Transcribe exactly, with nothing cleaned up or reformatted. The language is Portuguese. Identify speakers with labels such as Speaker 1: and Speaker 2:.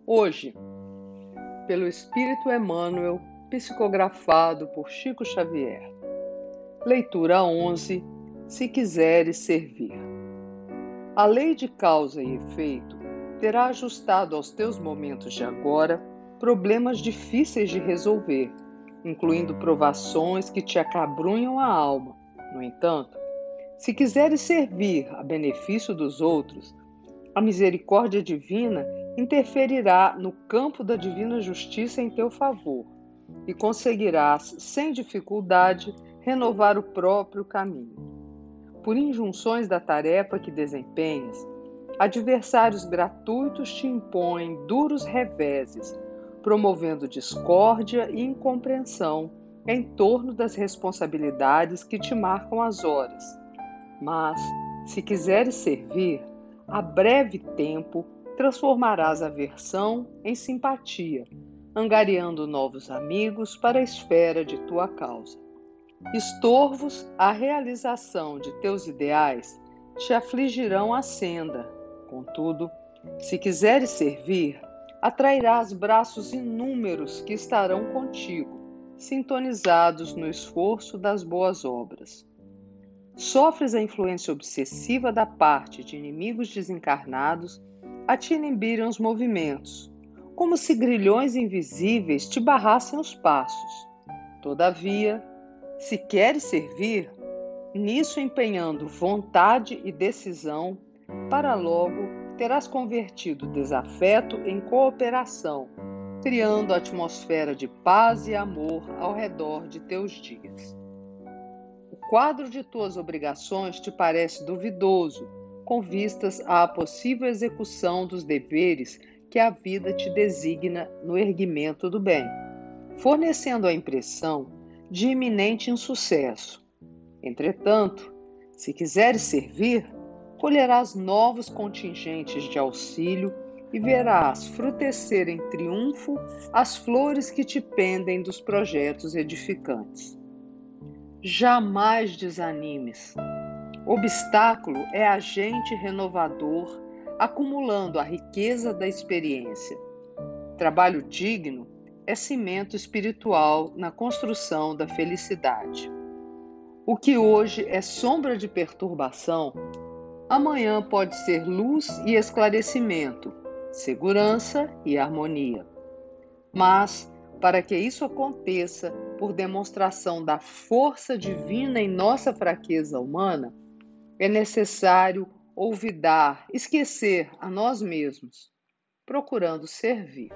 Speaker 1: Hoje, pelo Espírito Emmanuel, psicografado por Chico Xavier. Leitura onze. Se quiseres servir. A lei de causa e efeito terá ajustado aos teus momentos de agora problemas difíceis de resolver, incluindo provações que te acabrunham a alma. No entanto, se quiseres servir a benefício dos outros, a misericórdia divina interferirá no campo da divina justiça em teu favor e conseguirás, sem dificuldade, renovar o próprio caminho. Por injunções da tarefa que desempenhas, adversários gratuitos te impõem duros reveses, promovendo discórdia e incompreensão em torno das responsabilidades que te marcam as horas. Mas, se quiseres servir, a breve tempo transformarás aversão em simpatia, angariando novos amigos para a esfera de tua causa. Estorvos à realização de teus ideais te afligirão a senda. Contudo, se quiseres servir, atrairás braços inúmeros que estarão contigo, sintonizados no esforço das boas obras. Sofres a influência obsessiva da parte de inimigos desencarnados a te inibirem os movimentos, como se grilhões invisíveis te barrassem os passos. Todavia, se queres servir, nisso empenhando vontade e decisão, para logo terás convertido desafeto em cooperação, criando atmosfera de paz e amor ao redor de teus dias. O quadro de tuas obrigações te parece duvidoso, com vistas à possível execução dos deveres que a vida te designa no erguimento do bem, fornecendo a impressão de iminente insucesso. Entretanto, se quiseres servir, colherás novos contingentes de auxílio e verás frutecer em triunfo as flores que te pendem dos projetos edificantes. Jamais desanimes. Obstáculo é agente renovador, acumulando a riqueza da experiência. Trabalho digno é cimento espiritual na construção da felicidade. O que hoje é sombra de perturbação, amanhã pode ser luz e esclarecimento, segurança e harmonia. Mas, para que isso aconteça por demonstração da força divina em nossa fraqueza humana, é necessário olvidar, esquecer a nós mesmos, procurando servir.